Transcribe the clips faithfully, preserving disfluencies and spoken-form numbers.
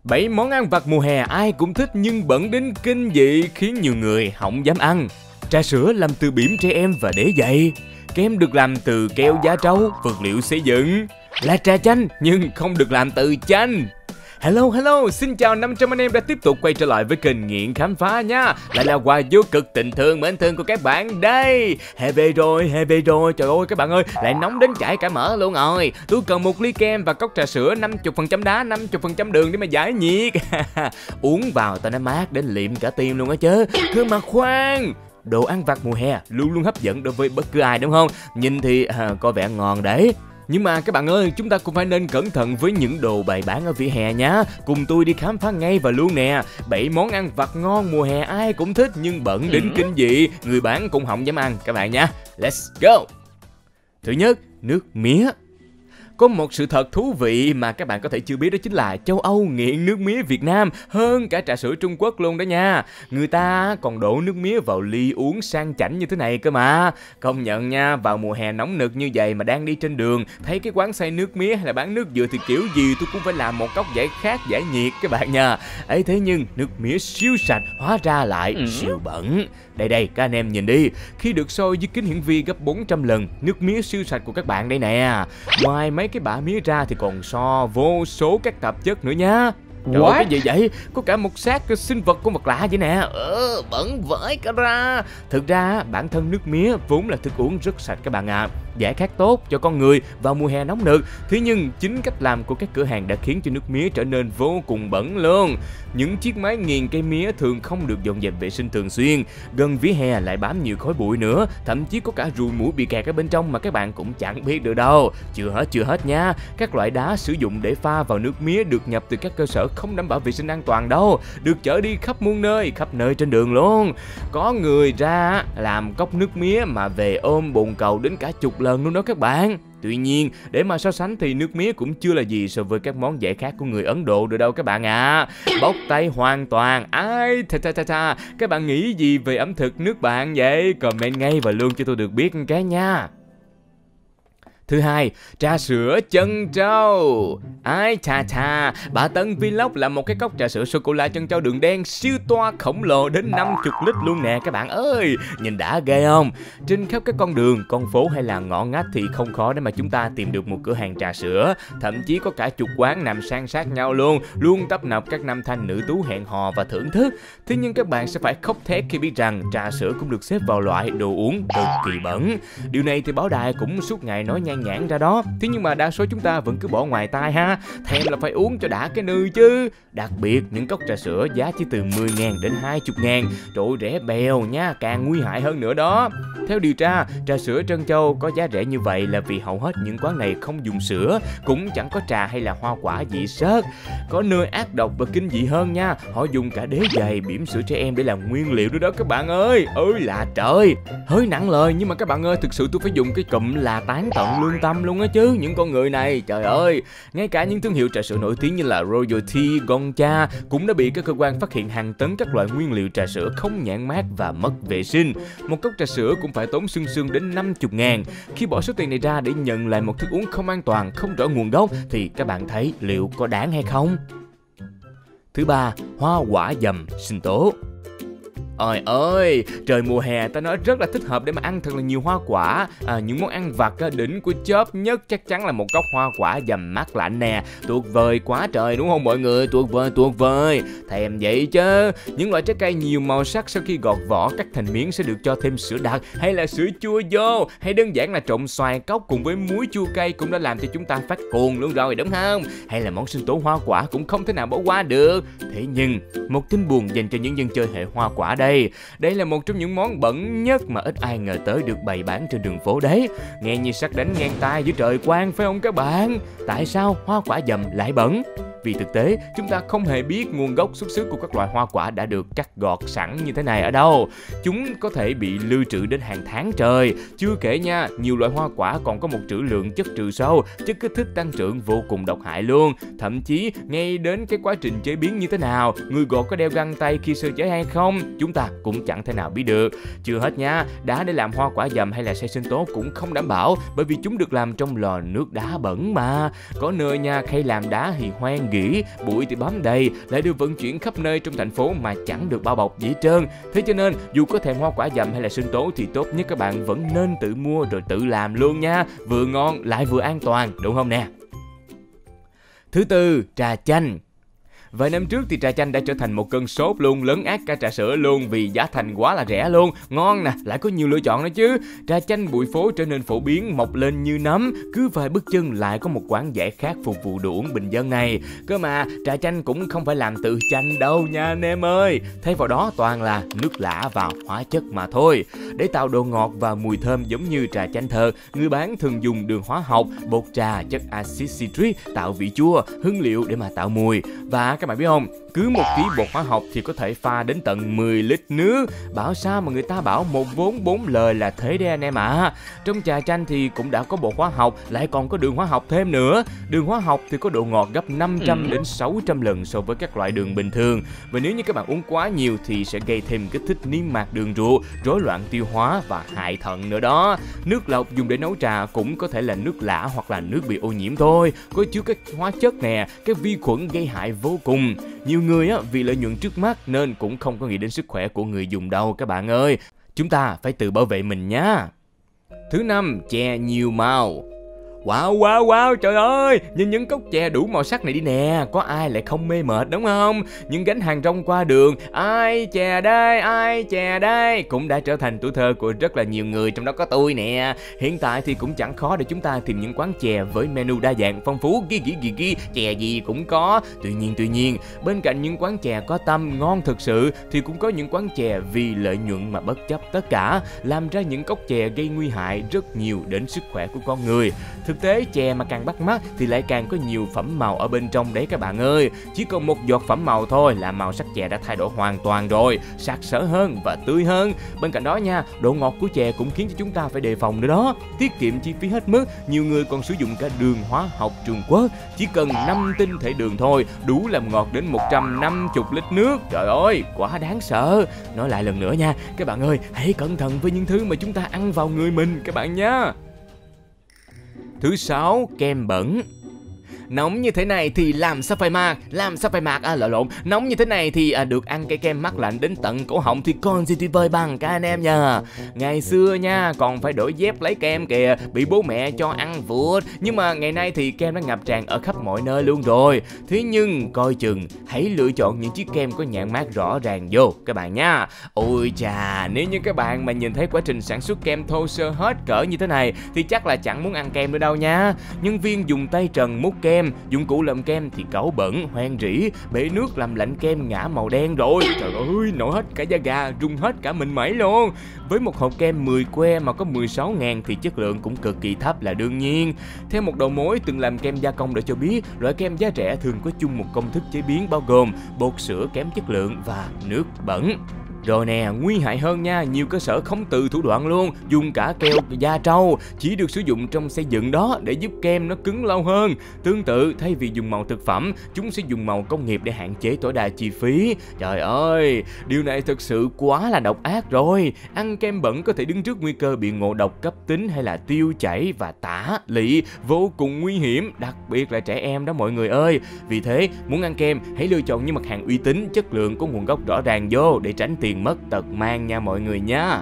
bảy món ăn vặt mùa hè ai cũng thích nhưng bẩn đến kinh dị khiến nhiều người không dám ăn. Trà sữa làm từ bỉm trẻ em và đế giày. Kem được làm từ keo da trâu, vật liệu xây dựng. Là trà chanh nhưng không được làm từ chanh. Hello hello, xin chào năm trăm anh em đã tiếp tục quay trở lại với kênh Nghiện Khám Phá nha. Lại là quà vô cực tình thương mến thương của các bạn đây. Hè về rồi, hè về rồi, trời ơi các bạn ơi, lại nóng đến chảy cả mỡ luôn rồi. Tôi cần một ly kem và cốc trà sữa năm mươi phần trăm đá, năm mươi phần trăm đường để mà giải nhiệt. Uống vào tao nó mát đến liệm cả tim luôn á chứ. Cơ mà khoan, đồ ăn vặt mùa hè luôn luôn hấp dẫn đối với bất cứ ai đúng không? Nhìn thì à, có vẻ ngon đấy. Nhưng mà các bạn ơi, chúng ta cũng phải nên cẩn thận với những đồ bày bán ở vỉa hè nhá. Cùng tôi đi khám phá ngay và luôn nè. bảy món ăn vặt ngon mùa hè ai cũng thích nhưng bẩn đến kinh dị, người bán cũng không dám ăn các bạn nha. Let's go. Thứ nhất, nước mía. Có một sự thật thú vị mà các bạn có thể chưa biết, đó chính là châu Âu nghiện nước mía Việt Nam hơn cả trà sữa Trung Quốc luôn đó nha. Người ta còn đổ nước mía vào ly uống sang chảnh như thế này cơ mà. Công nhận nha, vào mùa hè nóng nực như vậy mà đang đi trên đường, thấy cái quán xay nước mía hay là bán nước dừa thì kiểu gì tôi cũng phải làm một cốc giải khát giải nhiệt các bạn nha. Ấy thế nhưng nước mía siêu sạch hóa ra lại ừ. siêu bẩn. Đây đây, các anh em nhìn đi, khi được sôi với kính hiển vi gấp bốn trăm lần, nước mía siêu sạch của các bạn đây nè. Ngoài mấy cái bã mía ra thì còn so vô số các tạp chất nữa nha. Trời ơi, cái gì vậy? Có cả một xác sinh vật của vật lạ vậy nè. Ờ, bẩn vãi cả ra. Thực ra bản thân nước mía vốn là thức uống rất sạch các bạn ạ. À. Giải khát tốt cho con người vào mùa hè nóng nực. Thế nhưng chính cách làm của các cửa hàng đã khiến cho nước mía trở nên vô cùng bẩn luôn. Những chiếc máy nghiền cây mía thường không được dọn dẹp vệ sinh thường xuyên. Gần vỉa hè lại bám nhiều khói bụi nữa. Thậm chí có cả ruồi muỗi bị kẹt ở bên trong mà các bạn cũng chẳng biết được đâu. Chưa hết chưa hết nha. Các loại đá sử dụng để pha vào nước mía được nhập từ các cơ sở không đảm bảo vệ sinh an toàn đâu, được chở đi khắp muôn nơi, khắp nơi trên đường luôn. Có người ra làm cốc nước mía mà về ôm bồn cầu đến cả chục lần luôn đó các bạn. Tuy nhiên, để mà so sánh thì nước mía cũng chưa là gì so với các món giải khát của người Ấn Độ được đâu các bạn ạ. À. Bóc tay hoàn toàn. Ai tha tha tha tha. Các bạn nghĩ gì về ẩm thực nước bạn vậy? Comment ngay và luôn cho tôi được biết cái nha. Thứ hai, trà sữa chân trâu. Ai chà chà, bà Tân Vlog là một cái cốc trà sữa sô-cô-la chân trâu đường đen siêu toa khổng lồ đến năm mươi lít luôn nè các bạn ơi. Nhìn đã ghê không? Trên khắp các con đường, con phố hay là ngõ ngách thì không khó để mà chúng ta tìm được một cửa hàng trà sữa. Thậm chí có cả chục quán nằm san sát nhau luôn, luôn tấp nập các nam thanh nữ tú hẹn hò và thưởng thức. Thế nhưng các bạn sẽ phải khóc thét khi biết rằng trà sữa cũng được xếp vào loại đồ uống cực kỳ bẩn. Điều này thì báo đài cũng suốt ngày nói nhan nhản ra đó. Thế nhưng mà đa số chúng ta vẫn cứ bỏ ngoài tai ha. Thèm là phải uống cho đã cái nư chứ. Đặc biệt những cốc trà sữa giá chỉ từ mười ngàn đến hai mươi ngàn. Trời ơi, rẻ bèo nha, càng nguy hại hơn nữa đó. Theo điều tra, trà sữa trân châu có giá rẻ như vậy là vì hầu hết những quán này không dùng sữa, cũng chẳng có trà hay là hoa quả dị xớt. Có nơi ác độc và kinh dị hơn nha, họ dùng cả đế giày, bỉm sữa trẻ em để làm nguyên liệu nữa đó các bạn ơi. Ơi là trời. Hơi nặng lời nhưng mà các bạn ơi, thực sự tôi phải dùng cái cụm là tán tận lương tâm luôn á chứ. Những con người này, trời ơi. Ngay cả những thương hiệu trà sữa nổi tiếng như là Royalty, Gongcha cũng đã bị các cơ quan phát hiện hàng tấn các loại nguyên liệu trà sữa không nhãn mác và mất vệ sinh. Một cốc trà sữa cũng phải tốn xương xương đến năm mươi ngàn. Khi bỏ số tiền này ra để nhận lại một thức uống không an toàn, không rõ nguồn gốc thì các bạn thấy liệu có đáng hay không? Thứ ba, hoa quả dầm sinh tố. Ôi ơi, trời mùa hè ta nói rất là thích hợp để mà ăn thật là nhiều hoa quả. À, những món ăn vặt đỉnh của chóp nhất chắc chắn là một cốc hoa quả dầm mát lạnh nè. Tuyệt vời quá trời đúng không mọi người? Tuyệt vời tuyệt vời. Thèm vậy chứ. Những loại trái cây nhiều màu sắc sau khi gọt vỏ cắt thành miếng sẽ được cho thêm sữa đặc hay là sữa chua vô, hay đơn giản là trộn xoài cốc cùng với muối chua cay cũng đã làm cho chúng ta phát cuồng luôn rồi đúng không? Hay là món sinh tố hoa quả cũng không thể nào bỏ qua được. Thế nhưng một tin buồn dành cho những dân chơi hệ hoa quả đây. Đây là một trong những món bẩn nhất mà ít ai ngờ tới được bày bán trên đường phố đấy. Nghe như sắt đánh ngang tai giữa trời quang phải không các bạn? Tại sao hoa quả dầm lại bẩn? Vì thực tế, chúng ta không hề biết nguồn gốc xuất xứ của các loại hoa quả đã được cắt gọt sẵn như thế này ở đâu. Chúng có thể bị lưu trữ đến hàng tháng trời. Chưa kể nha, nhiều loại hoa quả còn có một trữ lượng chất trừ sâu, chất kích thích tăng trưởng vô cùng độc hại luôn. Thậm chí, ngay đến cái quá trình chế biến như thế nào, người gọt có đeo găng tay khi sơ chế hay không, chúng ta cũng chẳng thể nào biết được. Chưa hết nha, đá để làm hoa quả dầm hay là xay sinh tố cũng không đảm bảo, bởi vì chúng được làm trong lò nước đá bẩn mà. Có nơi nha, khay làm đá thì hoang nghỉ, bụi thì bám đầy, lại được vận chuyển khắp nơi trong thành phố mà chẳng được bao bọc gì hết trơn. Thế cho nên dù có thèm hoa quả dầm hay là sinh tố thì tốt nhất các bạn vẫn nên tự mua rồi tự làm luôn nha, vừa ngon lại vừa an toàn, đúng không nè? Thứ tư, trà chanh. Vài năm trước thì trà chanh đã trở thành một cơn sốt luôn, lấn át cả trà sữa luôn vì giá thành quá là rẻ luôn, ngon nè, lại có nhiều lựa chọn nữa chứ. Trà chanh bụi phố trở nên phổ biến, mọc lên như nấm, cứ vài bước chân lại có một quán giải khát phục vụ đồ uống bình dân này. Cơ mà trà chanh cũng không phải làm từ chanh đâu nha anh em ơi, thay vào đó toàn là nước lã và hóa chất mà thôi. Để tạo độ ngọt và mùi thơm giống như trà chanh thật, người bán thường dùng đường hóa học, bột trà, chất axit citric tạo vị chua, hương liệu để mà tạo mùi. Và các bạn biết không, cứ một ký bột hóa học thì có thể pha đến tận mười lít nước. Bảo sao mà người ta bảo một vốn bốn lời là thế đấy anh em ạ. À. Trong trà chanh thì cũng đã có bột hóa học, lại còn có đường hóa học thêm nữa. Đường hóa học thì có độ ngọt gấp năm trăm đến sáu trăm lần so với các loại đường bình thường. Và nếu như các bạn uống quá nhiều thì sẽ gây thêm kích thích niêm mạc đường ruột, rối loạn tiêu hóa và hại thận nữa đó. Nước lọc dùng để nấu trà cũng có thể là nước lã hoặc là nước bị ô nhiễm thôi, có chứa các hóa chất nè, các vi khuẩn gây hại vô cùng. Nhiều người á, vì lợi nhuận trước mắt nên cũng không có nghĩ đến sức khỏe của người dùng đâu các bạn ơi. Chúng ta phải tự bảo vệ mình nhá. Thứ năm, chè nhiều màu. Wow wow wow, trời ơi, nhìn những cốc chè đủ màu sắc này đi nè, có ai lại không mê mệt đúng không? Những gánh hàng rong qua đường, ai chè đây, ai chè đây cũng đã trở thành tuổi thơ của rất là nhiều người, trong đó có tôi nè. Hiện tại thì cũng chẳng khó để chúng ta tìm những quán chè với menu đa dạng phong phú, ghi ghi ghi ghi, chè gì cũng có. Tuy nhiên tuy nhiên, bên cạnh những quán chè có tâm ngon thực sự thì cũng có những quán chè vì lợi nhuận mà bất chấp tất cả, làm ra những cốc chè gây nguy hại rất nhiều đến sức khỏe của con người. Thực tế chè mà càng bắt mắt thì lại càng có nhiều phẩm màu ở bên trong đấy các bạn ơi. Chỉ còn một giọt phẩm màu thôi là màu sắc chè đã thay đổi hoàn toàn rồi, sặc sỡ hơn và tươi hơn. Bên cạnh đó nha, độ ngọt của chè cũng khiến cho chúng ta phải đề phòng nữa đó. Tiết kiệm chi phí hết mức, nhiều người còn sử dụng cả đường hóa học Trung Quốc. Chỉ cần năm tinh thể đường thôi, đủ làm ngọt đến một trăm năm mươi lít nước. Trời ơi, quá đáng sợ. Nói lại lần nữa nha, các bạn ơi, hãy cẩn thận với những thứ mà chúng ta ăn vào người mình các bạn nhé. Thứ sáu, kem bẩn. Nóng như thế này thì làm sao phải mặc, làm sao phải mặc à lộn lộn. Nóng như thế này thì à, được ăn cái kem mát lạnh đến tận cổ họng thì còn gì tuyệt vời bằng các anh em nha. Ngày xưa nha, còn phải đổi dép lấy kem kìa, bị bố mẹ cho ăn vụt. Nhưng mà ngày nay thì kem đã ngập tràn ở khắp mọi nơi luôn rồi. Thế nhưng coi chừng, hãy lựa chọn những chiếc kem có nhãn mác rõ ràng vô các bạn nha. Ôi chà, nếu như các bạn mà nhìn thấy quá trình sản xuất kem thô sơ hết cỡ như thế này thì chắc là chẳng muốn ăn kem nữa đâu nha. Nhân viên dùng tay trần múc kem, dụng cụ làm kem thì cáu bẩn, hoen rỉ, bể nước làm lạnh kem ngã màu đen rồi. Trời ơi, nổi hết cả da gà, rung hết cả mình mẩy luôn. Với một hộp kem mười que mà có mười sáu ngàn thì chất lượng cũng cực kỳ thấp là đương nhiên. Theo một đầu mối từng làm kem gia công đã cho biết, loại kem giá rẻ thường có chung một công thức chế biến bao gồm bột sữa kém chất lượng và nước bẩn. Rồi nè, nguy hại hơn nha, nhiều cơ sở không từ thủ đoạn luôn, dùng cả keo da trâu chỉ được sử dụng trong xây dựng đó để giúp kem nó cứng lâu hơn. Tương tự, thay vì dùng màu thực phẩm, chúng sẽ dùng màu công nghiệp để hạn chế tối đa chi phí. Trời ơi, điều này thực sự quá là độc ác rồi. Ăn kem bẩn có thể đứng trước nguy cơ bị ngộ độc cấp tính hay là tiêu chảy và tả lị, vô cùng nguy hiểm, đặc biệt là trẻ em đó mọi người ơi. Vì thế, muốn ăn kem, hãy lựa chọn những mặt hàng uy tín, chất lượng có nguồn gốc rõ ràng vô để tránh tiền mất tật mang nha mọi người nhé.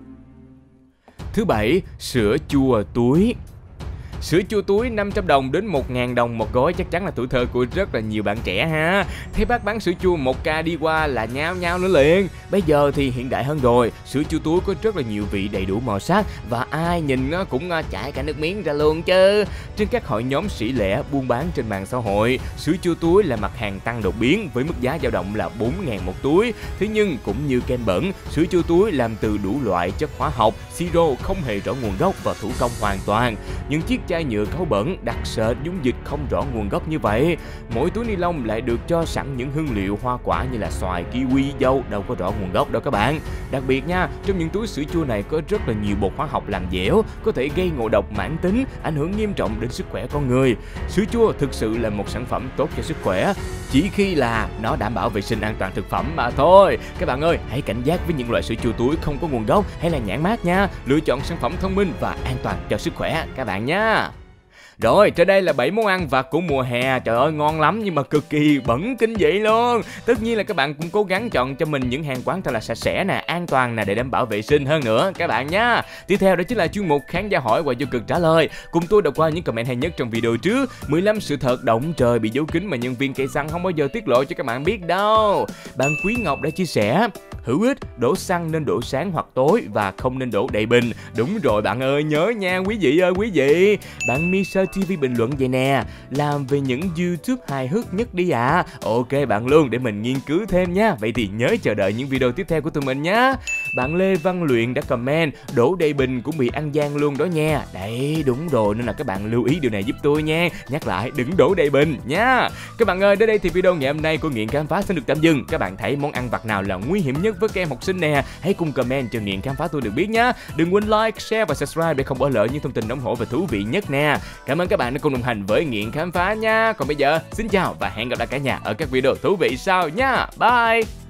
Thứ bảy, sữa chua túi. Sữa chua túi năm trăm đồng đến một nghìn đồng một gói chắc chắn là tuổi thơ của rất là nhiều bạn trẻ ha. Thấy bác bán sữa chua một ca đi qua là nhao nhao nữa liền. Bây giờ thì hiện đại hơn rồi, sữa chua túi có rất là nhiều vị đầy đủ màu sắc và ai nhìn nó cũng chảy cả nước miếng ra luôn chứ. Trên các hội nhóm sỉ lẻ buôn bán trên mạng xã hội, sữa chua túi là mặt hàng tăng đột biến với mức giá dao động là bốn nghìn một túi. Thế nhưng cũng như kem bẩn, sữa chua túi làm từ đủ loại chất hóa học, siro không hề rõ nguồn gốc và thủ công hoàn toàn. Những chiếc chai nhựa cáu bẩn, đặc sệt, dung dịch không rõ nguồn gốc như vậy. Mỗi túi ni lông lại được cho sẵn những hương liệu hoa quả như là xoài, kiwi, dâu, đâu có rõ nguồn gốc đâu các bạn. Đặc biệt nha, trong những túi sữa chua này có rất là nhiều bột hóa học làm dẻo, có thể gây ngộ độc mãn tính, ảnh hưởng nghiêm trọng đến sức khỏe con người. Sữa chua thực sự là một sản phẩm tốt cho sức khỏe, chỉ khi là nó đảm bảo vệ sinh an toàn thực phẩm mà thôi. Các bạn ơi, hãy cảnh giác với những loại sữa chua túi không có nguồn gốc hay là nhãn mác nha. Lựa chọn sản phẩm thông minh và an toàn cho sức khỏe các bạn nha. Rồi, trên đây là bảy món ăn vặt của mùa hè. Trời ơi, ngon lắm nhưng mà cực kỳ bẩn kinh dị luôn. Tất nhiên là các bạn cũng cố gắng chọn cho mình những hàng quán thật là sạch sẽ nè, an toàn nè, để đảm bảo vệ sinh hơn nữa các bạn nhá. Tiếp theo đó chính là chuyên mục khán giả hỏi và vô cực trả lời. Cùng tôi đọc qua những comment hay nhất trong video trước. mười lăm sự thật động trời bị giấu kín mà nhân viên cây xăng không bao giờ tiết lộ cho các bạn biết đâu. Bạn Quý Ngọc đã chia sẻ: hữu ích, đổ xăng nên đổ sáng hoặc tối và không nên đổ đầy bình. Đúng rồi bạn ơi, nhớ nha quý vị ơi quý vị. Bạn Misa ti vi bình luận vậy nè: làm về những YouTube hài hước nhất đi ạ. À. Ok bạn luôn, để mình nghiên cứu thêm nha. Vậy thì nhớ chờ đợi những video tiếp theo của tụi mình nhé. Bạn Lê Văn Luyện đã comment: đổ đầy bình cũng bị ăn gian luôn đó nha. Đấy đúng rồi, nên là các bạn lưu ý điều này giúp tôi nha. Nhắc lại đừng đổ đầy bình nha. Các bạn ơi, đến đây thì video ngày hôm nay của Nghiện Khám Phá sẽ được tạm dừng. Các bạn thấy món ăn vặt nào là nguy hiểm nhất với các em học sinh nè? Hãy cùng comment cho Nghiện Khám Phá tôi được biết nhé. Đừng quên like, share và subscribe để không bỏ lỡ những thông tin nóng hổi và thú vị nhất nè. Cảm ơn các bạn đã cùng đồng hành với Nghiện Khám Phá nha. Còn bây giờ xin chào và hẹn gặp lại cả nhà ở các video thú vị sau nha. Bye.